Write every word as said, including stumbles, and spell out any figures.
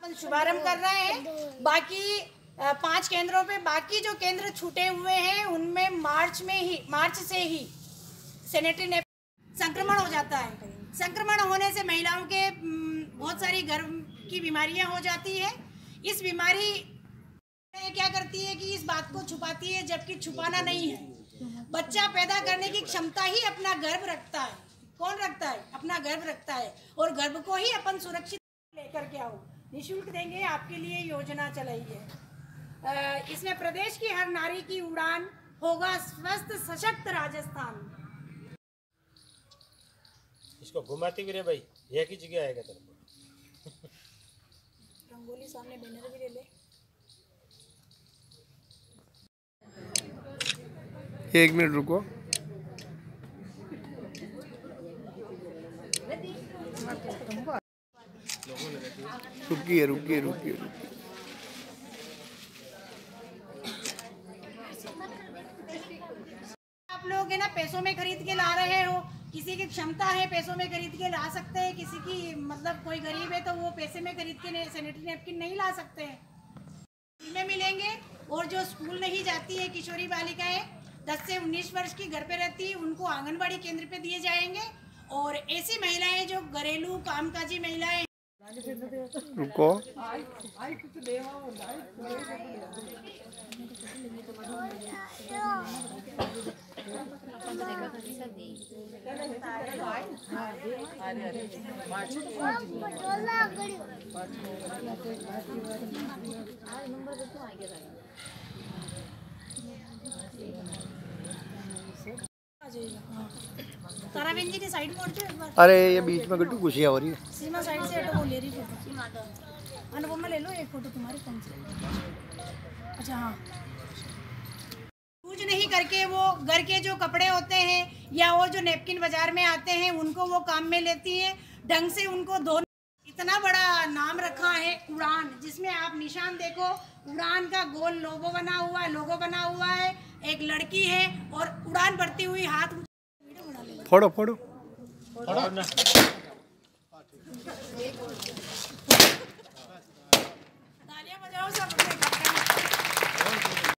शुभारंभ कर रहे हैं। बाकी पांच केंद्रों पे, बाकी जो केंद्र छूटे हुए हैं उनमें मार्च में ही मार्च से ही सैनिटरी नैपकिन संक्रमण हो जाता है। संक्रमण होने से महिलाओं के बहुत सारी गर्भ की बीमारियां हो जाती है। इस बीमारी क्या करती है कि इस बात को छुपाती है, जबकि छुपाना नहीं है। बच्चा पैदा करने की क्षमता ही अपना गर्भ रखता है। कौन रखता है? अपना गर्भ रखता है। और गर्भ को ही अपन सुरक्षित लेकर के आओ। निःशुल्क देंगे आपके लिए योजना चलाई है। इसमें प्रदेश की हर नारी की उड़ान होगा स्वस्थ सशक्त राजस्थान। इसको घुमाती भी रे भाई, एक ही जगह आएगा तेरे को। रंगोली सामने बैनर भी ले ले। एक मिनट रुको। रुकिए रुकिए रुकिए आप लोग है ना पैसों में खरीद के ला रहे हो। किसी की क्षमता है पैसों में खरीद के ला सकते हैं, किसी की मतलब कोई गरीब है तो वो पैसे में खरीद के सैनिटरी नैपकिन नहीं ला सकते हैं। में मिलेंगे। और जो स्कूल नहीं जाती है किशोरी बालिकाएं दस से उन्नीस वर्ष की घर पे रहती है, उनको आंगनबाड़ी केंद्र पे दिए जाएंगे। और ऐसी महिलाएं जो घरेलू कामकाजी महिलाएं। रुको। ताराबेन जी की साइड मोड़ के एक बार। अरे ये बीच में गट्टू खुशियाँ हो रही है। सीमा साइड से हटो, वो ले रही फोटो। अनुपमा ले लो एक फोटो तुम्हारी फोन से। अच्छा हाँ, यूज नहीं करके वो घर के जो कपड़े होते हैं या वो जो नैपकिन बाजार में आते हैं उनको वो काम में लेती हैं। ढंग से उनको धो। इतना बड़ा नाम रखा है उड़ान, जिसमें आप निशान देखो, उड़ान का गोल लोगो बना हुआ है। लोगो बना हुआ है, एक लड़की है और उड़ान भरती हुई हाथ। फोड़ो फोड़ो फोड़ो ना। तालियां बजाओ सब।